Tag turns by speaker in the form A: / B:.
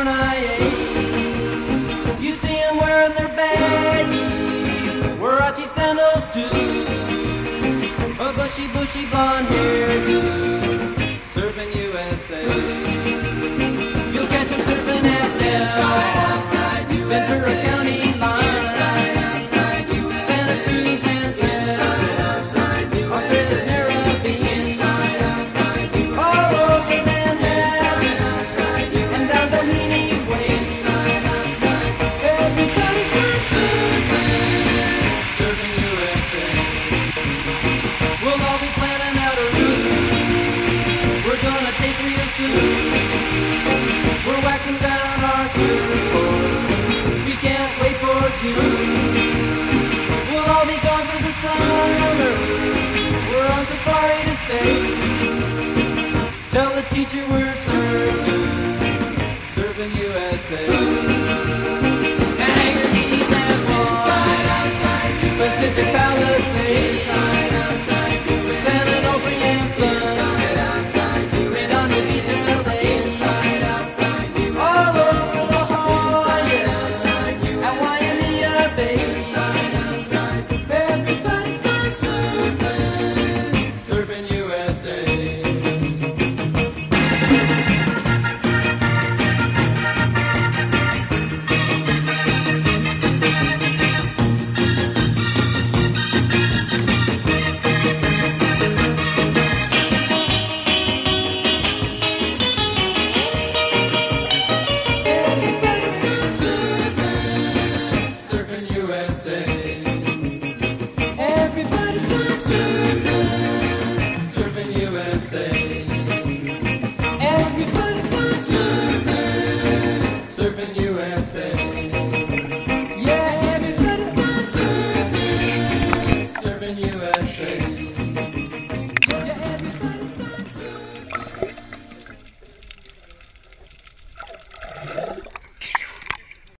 A: MIA. You'd see them wearing their baggies, Warachi sandals too, a bushy blonde hairdo, surfing USA. You'll catch them surfing at Del, Ventura County line, Santa Cruz and Trent, Australia's Caribbean, all over Manhattan, and down the Meany Way. Everybody's gone surfing, surfing USA. We'll all be planning out a route we're gonna take real soon. We're waxing down our surfboard, we can't wait for June. We'll all be gone for the summer, we're on safari to stay. Tell the teacher we're surfing, surfing USA. And Hangar Keys and Swan, Pacific Palisades, San Onofre and Sun, Redondo Beach and LA, all over La Jolla and Waimea Bay. Everybody's gone surfing, surfing USA. Everybody's gone surfing, surfing USA. Everybody's gone surfing, surfing USA.